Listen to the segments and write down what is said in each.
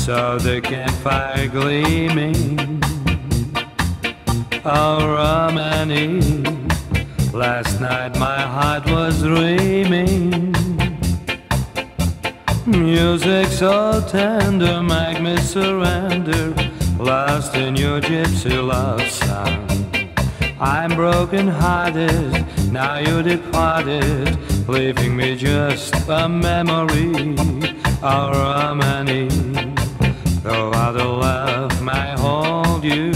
saw the campfire gleaming. Oh, Romany, last night my heart was dreaming. Music so tender, make me surrender, lost in your gypsy love song. I'm broken hearted, now you departed, leaving me just a memory. Oh, Romany, though other love may hold you,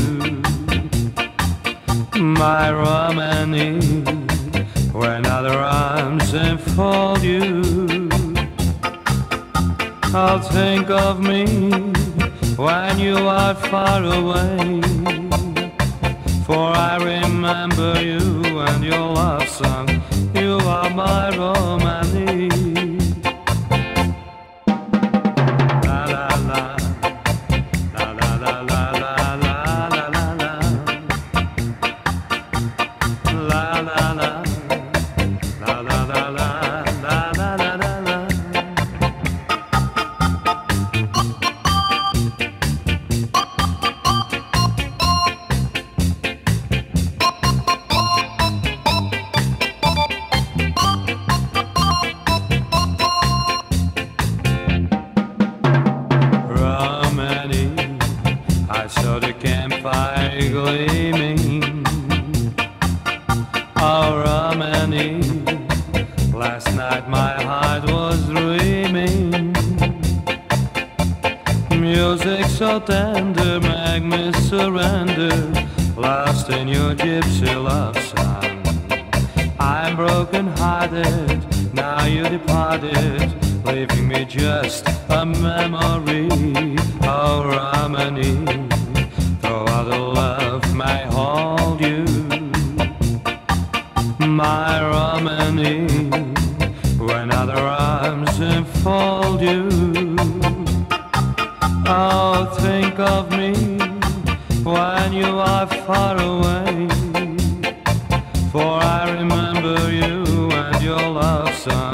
my Romany, when other arms enfold you. Oh, think of me when you are far away, for I remember you and your love song. You are my Romany. La la la, la la la la la la la la, la la la, la la la la la la la la. I saw the campfire gleaming. Oh, Romany, last night my heart was dreaming. Music so tender, make me surrender, lost in your gypsy love song. I'm broken hearted, now you departed, leaving me just a memory. Oh, Romany, though other love may hold you, my Romany, when other arms enfold you. Oh, think of me when you are far away, for I remember you and your love song.